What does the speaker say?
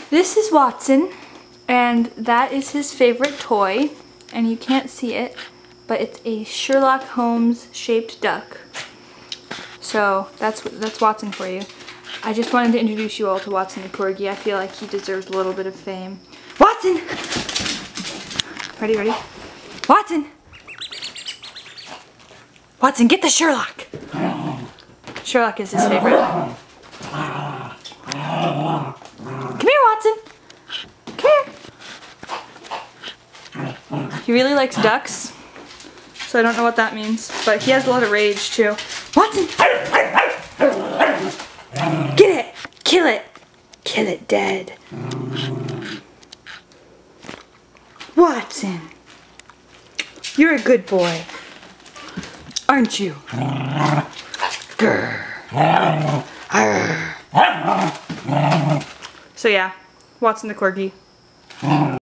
This is Watson, and that is his favorite toy, and you can't see it, but it's a Sherlock Holmes shaped duck. So that's Watson for you. I just wanted to introduce you all to Watson the Corgi. I feel like he deserves a little bit of fame. Watson! Ready? Watson! Watson, get the Sherlock! Sherlock is his favorite. Come here, Watson! Come here! He really likes ducks, so I don't know what that means, but he has a lot of rage too. Watson! Get it! Kill it! Kill it dead. Watson! You're a good boy, aren't you? Grr. So yeah, Watson the Corgi.